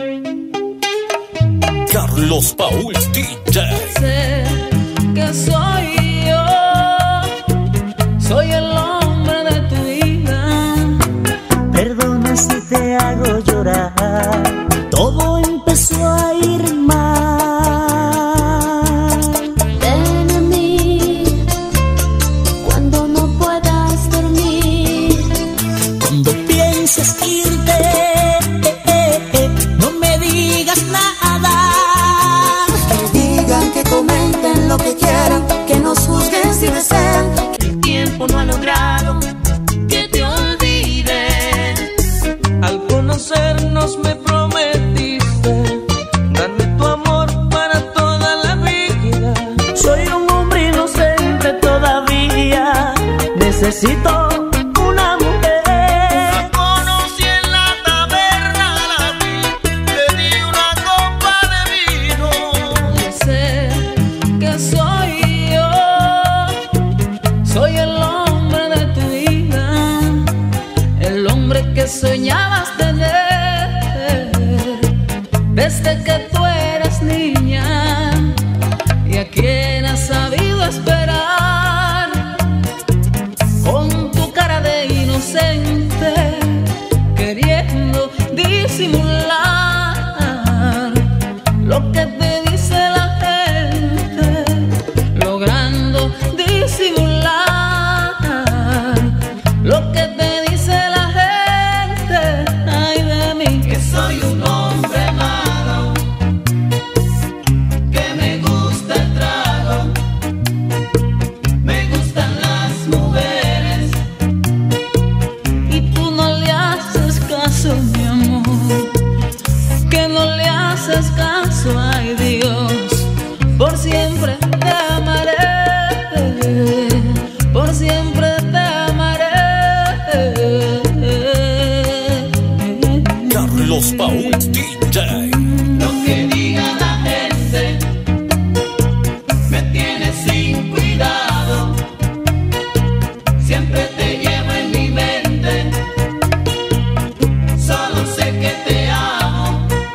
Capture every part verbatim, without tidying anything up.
Carlos Paul D J. Sé que soy yo, soy el hombre de tu vida. Perdona si te hago llorar, todo empezó a ir mal. Ven a mí cuando no puedas dormir, cuando pienses irte, eh, eh, eh, no me digas nada. Que digan, que comenten lo que quieran, que nos juzguen si desean. El tiempo no ha logrado que te olvide. Al conocernos me prometiste darme tu amor para toda la vida. Soy un hombre inocente todavía, necesito una mujer. La conocí en la taberna, la vi, le di una copa de vino. Yo sé que soy yo, soy el hombre de tu vida, el hombre que soñabas tener desde que tú eras niña y a quien has sabido esperar con tu cara de inocente, queriendo disimular lo que te dice la gente, logrando disimular lo que te dice la gente. Ay de mí, que soy un hombre malo, que me gusta el trago, me gustan las mujeres y tú no le haces caso, mi amor, que no le haces caso. Ay Dios, por siempre te amaré, por siempre te amaré. Carlos Paul D J. Lo que diga la gente me tiene sin cuidado, siempre te llevo en mi mente, solo sé que te amo,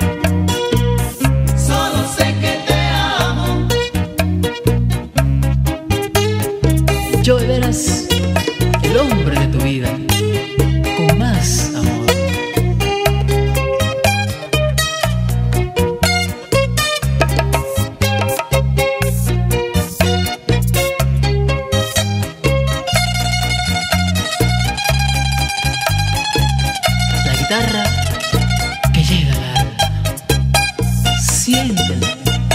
solo sé que te amo. Yo verás el hombre de tu vida con más amor. La guitarra que llega al alma, siéntela.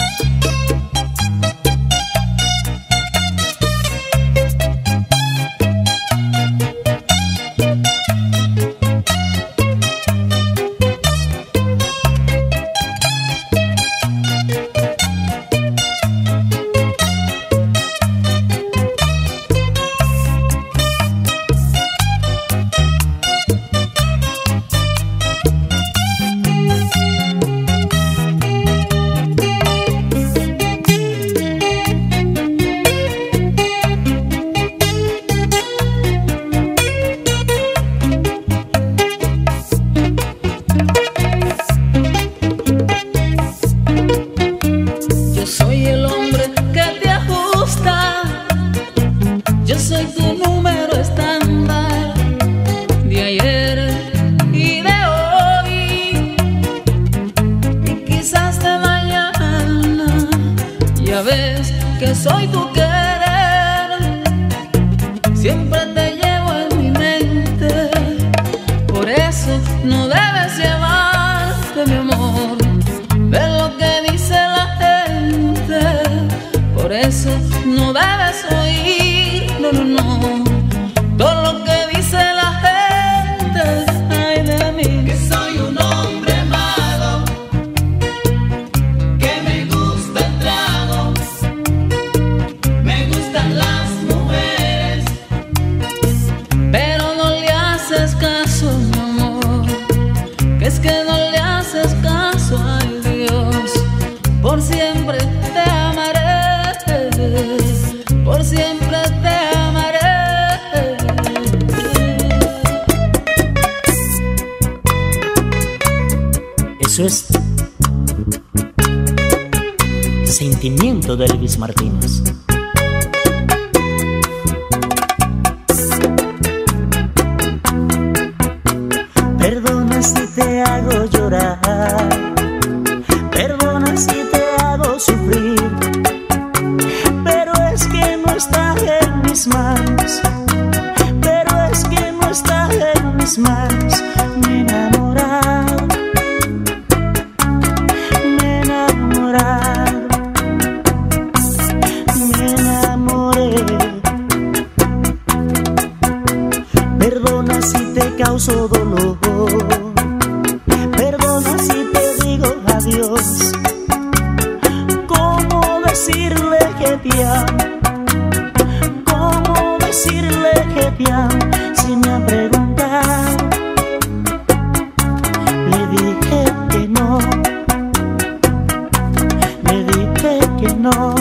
Yo soy el hombre que te ajusta, yo soy tu número estándar de ayer y de hoy y quizás de mañana. Ya ves que soy tu querer, siempre te llevo en mi mente, por eso no debes llevarte, mi amor, de lo que dice la gente, por eso no debes oír, no, no, no, todo lo que dice la gente. Ay de mí, que soy un hombre malo, que me gusta el trago, me es Sentimiento de Elvis Martínez. Perdona si te hago llorar, perdona si te hago sufrir, pero es que no está en mis manos, pero es que no está en mis manos. Me enamorar, me enamorar, me enamoré. Perdona si te causo dolor, perdona si te digo adiós. ¿Cómo decirle que te amo? ¿Cómo decirle que te amo? Si me ha preguntado, le dije que no, le dije que no.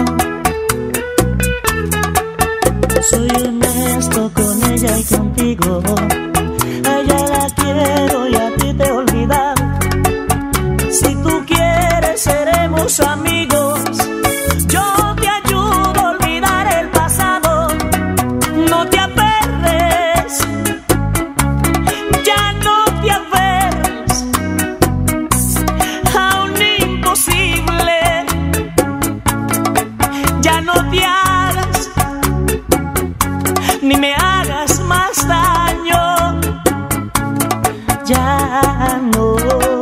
Soy honesto con ella y contigo. A ella la quiero y a ti te he olvidado. Si tú quieres seremos amigos. Yo te ayudo a olvidar el pasado. No te aferres, ya no te aferres a un imposible. Ya no te hagas ni me hagas más daño. Ya no.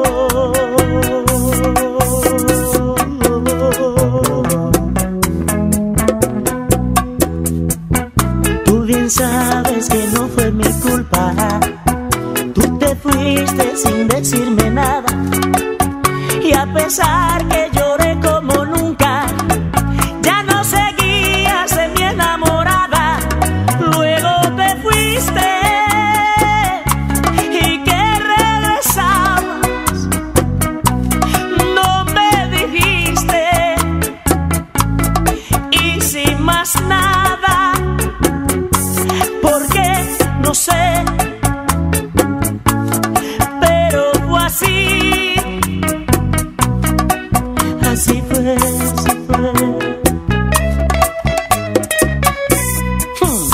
Tú bien sabes que no fue mi culpa. Tú te fuiste sin decirme nada. Y a pesar que lloré como nunca, ya no seguías de mi enamorada. Luego te fuiste y que regresabas, no me dijiste. Y sin más nada, porque no sé, pero fue así. Así fue, así fue. Hmm.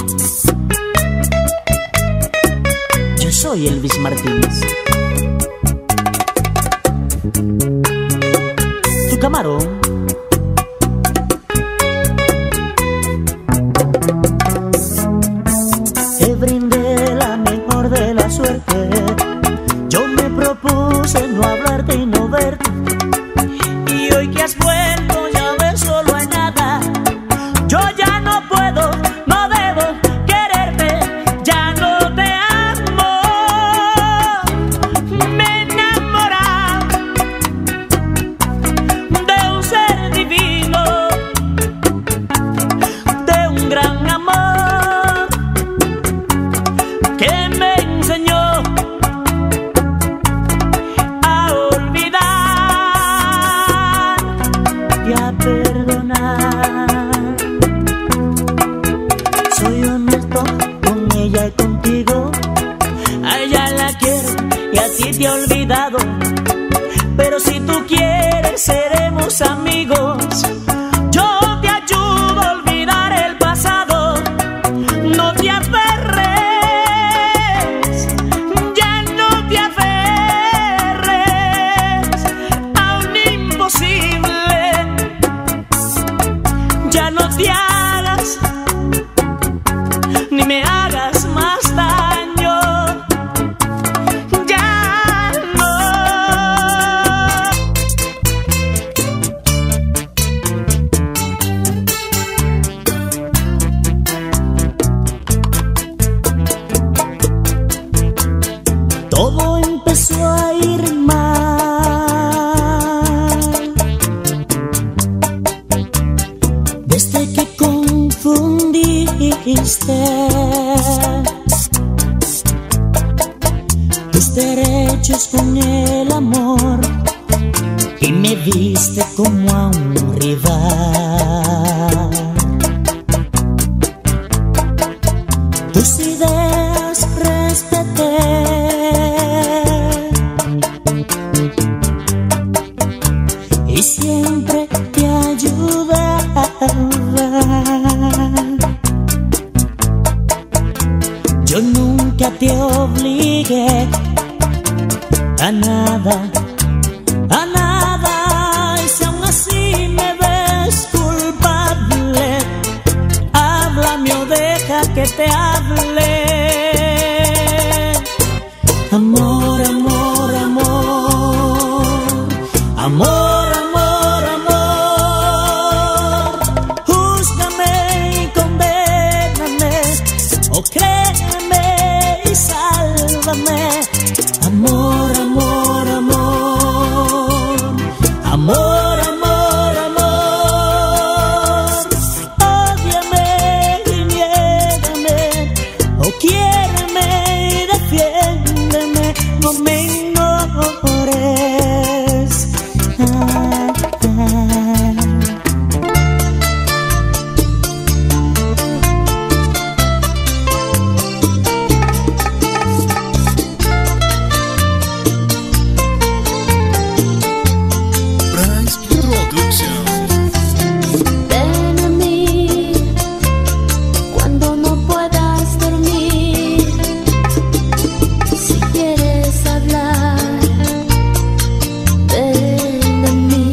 Yo soy Elvis Martínez. Tu camarón. Te brindé la mejor de la suerte. Yo me propuse no hablarte y no verte. Y hoy que has vuelto ya ves, solo hay nada. Yo ya no puedo, no debo quererte. Ya no te amo. Me he enamorado de un ser divino, de un gran amor que me enseñó a olvidar y a perdonar. Soy honesto con ella y contigo. A ella la quiero y a ti te he olvidado. Pero si tú quieres seremos amigos. Yo te ayudo a olvidar el pasado. No te aferres, ya no te aferres a un imposible. Ya no te hagas ni me hagas más daño. Ya no. Todo empezó a ir mal desde que confundiste tus derechos con el amor y me viste como a un rival. Tus ideas respeté siempre te ayudaba. Yo nunca te obligué a nada, a nada. Y si aún así me ves culpable, háblame o deja que te hable. Amor, amor, amor, amor, amor, amor. Júzgame y condéname, o créeme y sálvame. Amor, amor, amor, amor, amor, amor. Ódiame y niégame, o quiéreme y defiéndeme. No me ignores. Ah, ah. Ven a mí cuando no puedas dormir. Si quieres hablar, ven a mí.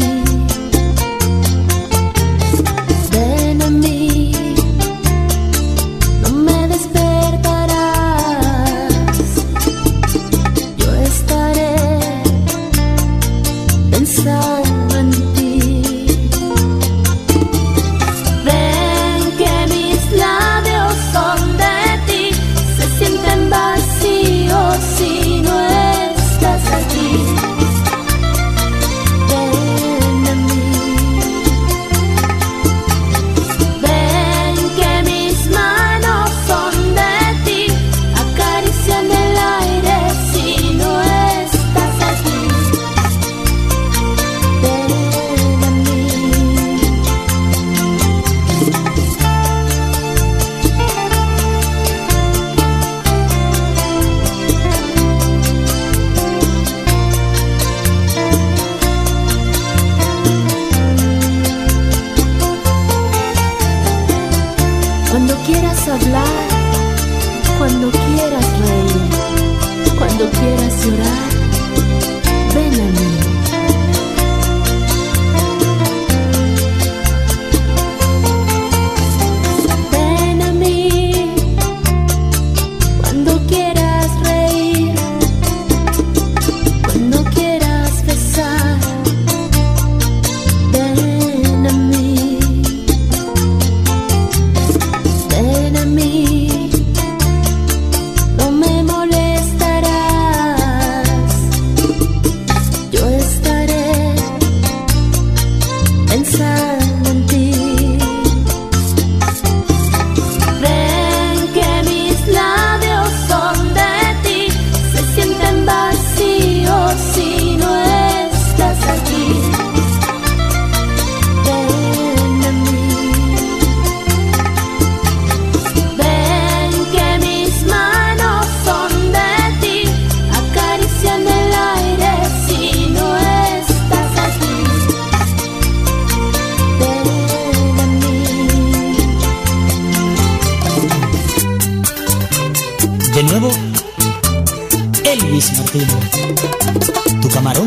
Ven a mí, no me despertarás. Yo estaré pensando en ti. Ven que mis labios son de ti, se sienten vacíos si no estás aquí. Ven a mí. Ven que mis manos son de ti, acarician el aire si no estás aquí. Ven a mí. Cuando quieras hablar, cuando quieras reír, cuando quieras llorar, ven a mí. Ven a mí. Cuando quieras reír, cuando quieras besar, ven a mí. Ven a mí, no me molestarás. Yo estaré pensando en ti. Ven que mis labios son de ti, se sienten vacíos si no estás aquí. Ven a mí. Ven que mis manos son de ti, acarician el aire si no estás aquí. Ven a mí. De nuevo, Elvis Martín, tu camarón.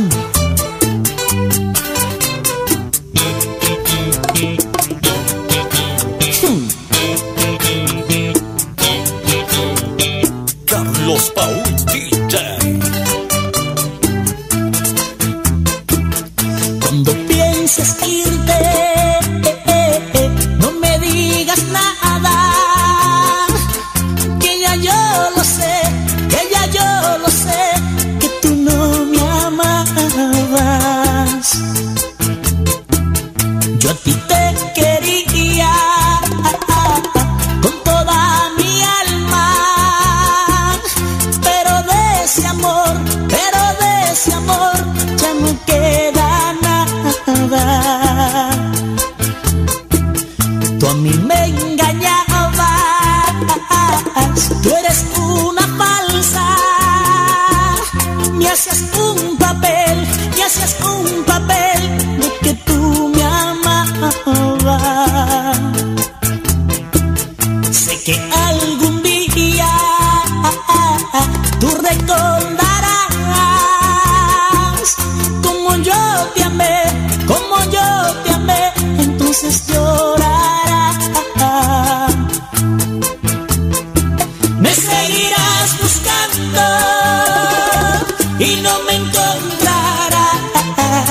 Hmm. Carlos Paul D J. Cuando pienses irte, no me digas nada, que ya yo lo sé, que ya yo lo sé, que tú no me amabas. Yo a ti te quería con toda mi alma, pero de ese amor, pero de ese amor ya no queda nada.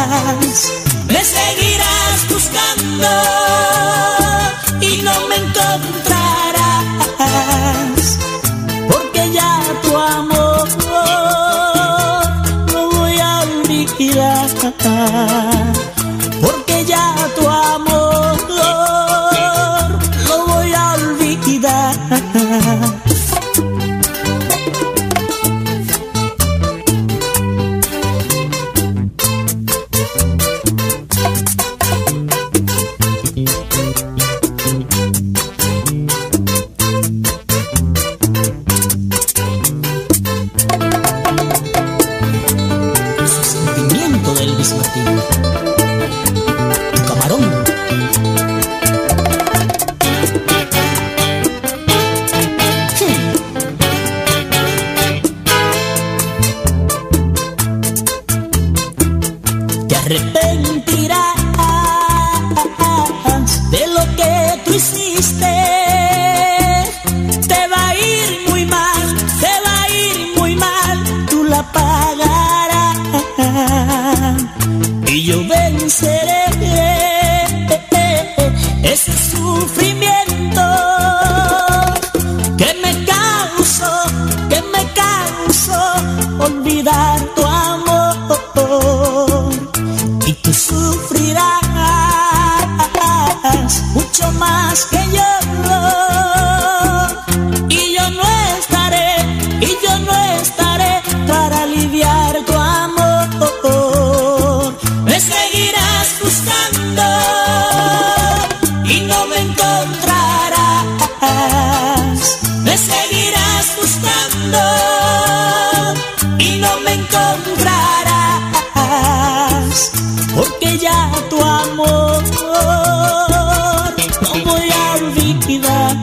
me seguirás buscando y no me encontrarás, porque ya tu amor no voy a olvidar, porque ya tu amor lo voy a olvidar. Arrepentirás de lo que tú hiciste. Te va a ir muy mal, te va a ir muy mal, tú la pagarás y yo venceré ese sufrimiento que me causó, que me causó olvidar tu amor. Y tú sufrirás mucho más que yo, y yo no estaré, y yo no estaré para aliviar tu amor. Me seguirás buscando y no me encontrarás. Me seguirás buscando y no me encontrarás, porque ya tu amor no voy a olvidar.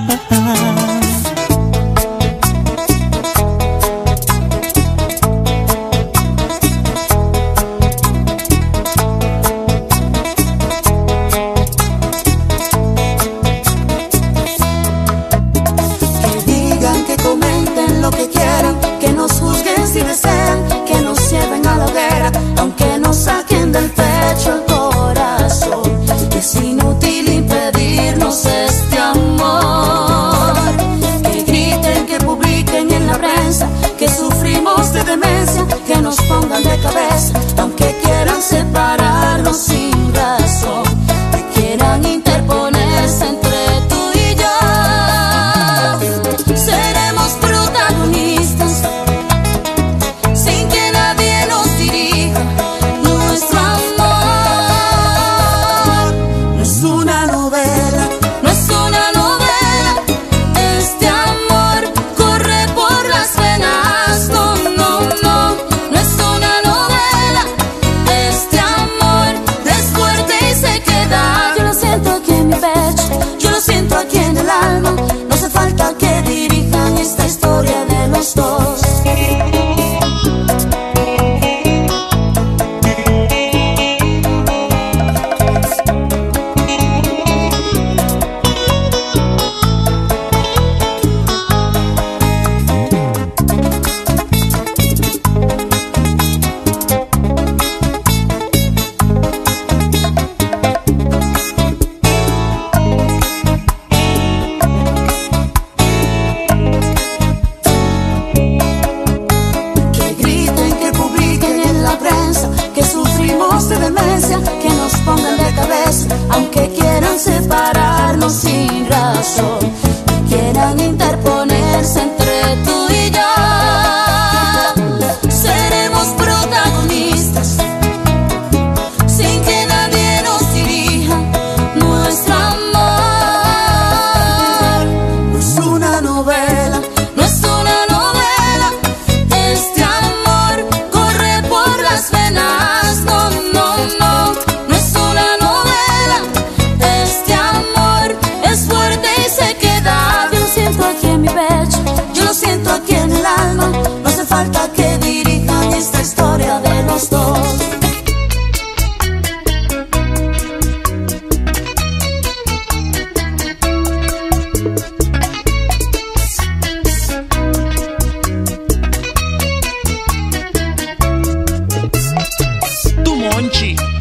Que digan, que comenten lo que quieran, que nos juzguen si desean, que nos lleven a la hoguera, aunque nos saquen del pecho el corazón. Es inútil impedirnos este amor. Que griten, que publiquen en la prensa que sufrimos de demencia, que nos pongan de cabeza, aunque quieran separarnos sin razón, que quieran interponerse entre tú y yo. Seremos protagonistas sin que nadie nos dirija. Nuestro amor no es una novela, no es una novela. Este amor corre por las venas. No, no, no, no es una novela. Este amor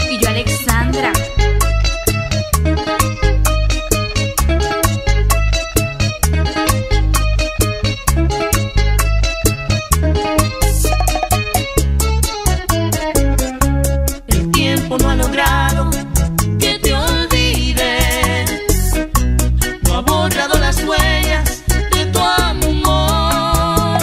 Y yo, Alexandra. El tiempo no ha logrado que te olvides, no ha borrado las huellas de tu amor.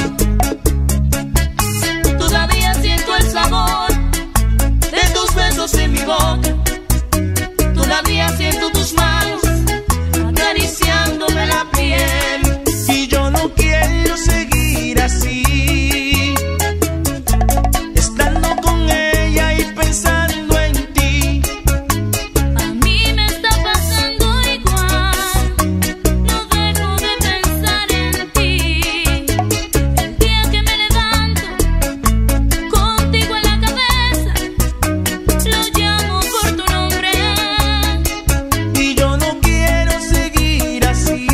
Todavía siento el sabor de tus besos en mi boca, todavía siento tus manos acariciándome la piel. Y yo no quiero seguir así, estando con ella y pensando en ti. A mí me está pasando igual, no dejo de pensar en ti. El día que me levanto, contigo en la cabeza, lo llamo por tu nombre. Y yo no quiero seguir así,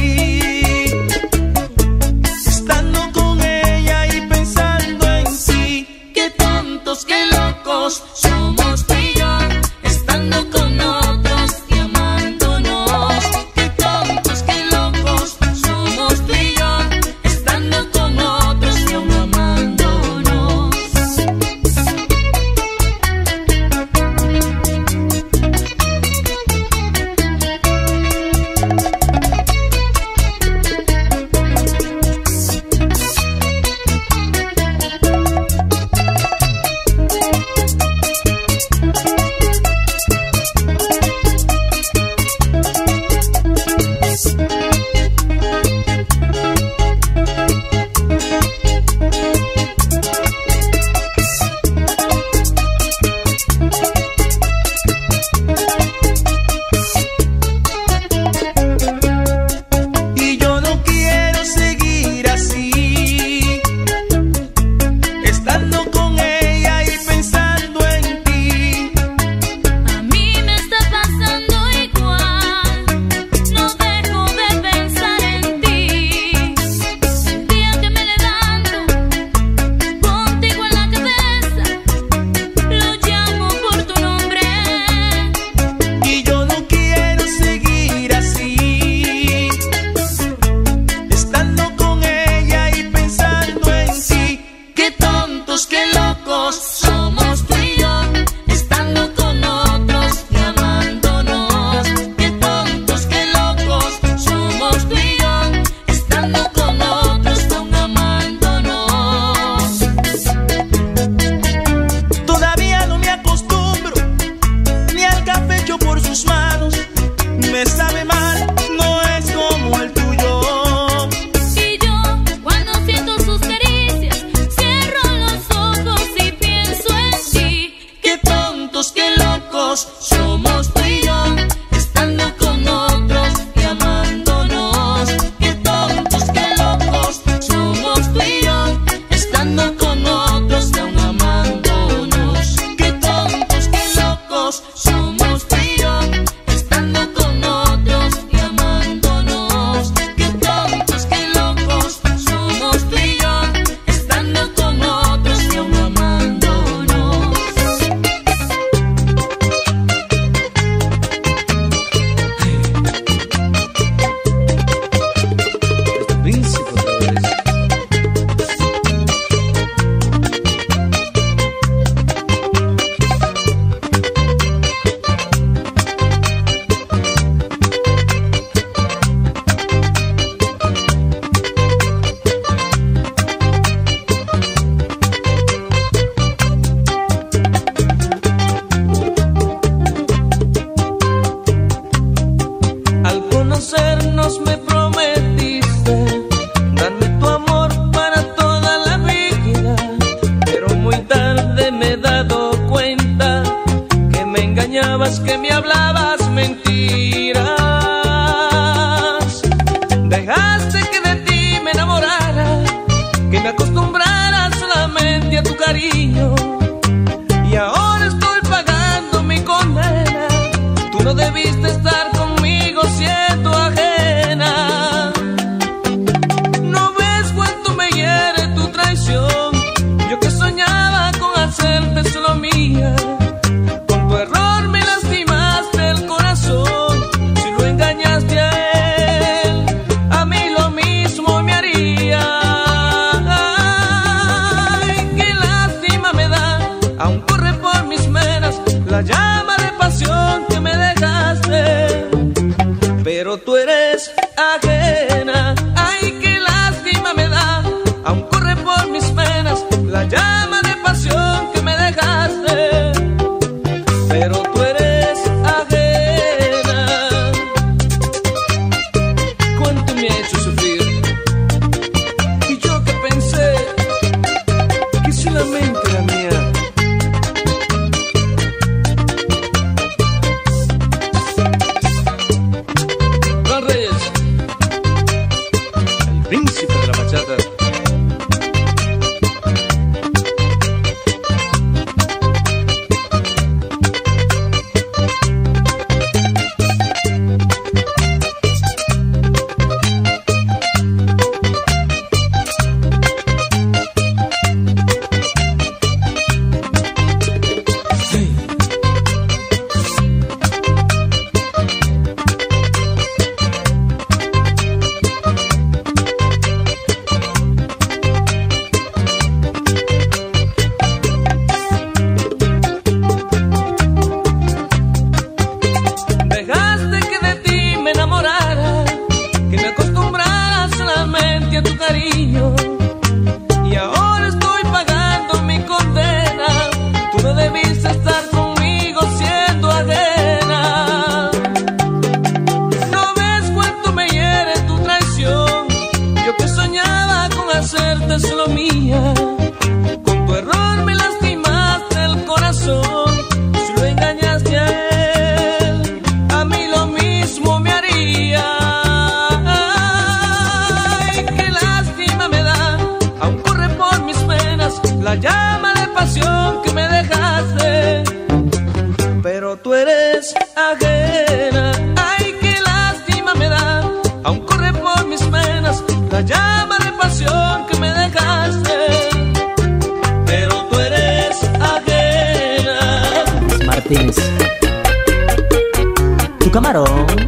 estando con ella y pensando en ti. Qué tontos, qué locos somos tú y yo, estando con otros y amándonos. Qué tontos, qué locos somos tú y yo, estando con otros y aún amándonos. Y yo no quiero seguir así, estando con ella y pensando en ti. A mí me está pasando igual, no dejo de pensar en ti. El día que me levanto, contigo en la cabeza, lo llamo por tu nombre. Y yo no quiero seguir así, estando con ella y pensando en ti. Qué tontos, qué locos somos tú y yo, estando con otros y amándonos. Qué tontos, qué locos somos tú y yo, estando con otros y aún amándonos. Todavía no me acostumbro ni al café hecho por sus manos. Me sabe mal, no es como el tuyo. Y yo, cuando siento sus caricias, cierro los ojos y pienso en ti. Qué tontos, qué locos somos tú y yo, estando con otros y amándonos. Qué tontos, qué locos somos tú y yo, estando con otros y aún amándonos. Qué tontos, qué locos somos tú y yo, estando con otros y amándonos. Qué tontos, qué locos somos tú y yo, estando con otros y aún amándonos. Príncipe otra vez. Al conocernos me prometiste darme tu amor para toda la vida, pero muy tarde me he dado cuenta que me engañabas, que me hablabas mentiras. Dejaste que de ti me enamorara, que me acostumbrara solamente a tu cariño, y ahora estoy pagando mi condena. Tú no debiste estar conmigo siendo ajena. ¿No ves cuánto me hiere tu traición? Yo que soñaba con hacerte solo mía, con tu error de pasión que me dejaste, pero tú eres ajena. Ay, qué lástima me da, aún corre por mis venas la llama de pasión que me dejaste, pero tú eres ajena. Cuánto me ha hecho sufrir, y yo que pensé que solamente era mía. Juan Reyes, el príncipe de la bachata. Y ahora estoy pagando mi condena. Tú no debiste estar conmigo siendo ajena. ¿No ves cuánto me hiere tu traición? Yo que soñaba con hacerte solo mía. Con tu error me lastimaste el corazón. Si lo engañaste a él, a mí lo mismo me haría. La llama de pasión que me dejaste, pero tú eres ajena. Ay, qué lástima me da, aún corre por mis venas la llama de pasión que me dejaste, pero tú eres ajena. Martínez, tu camarón.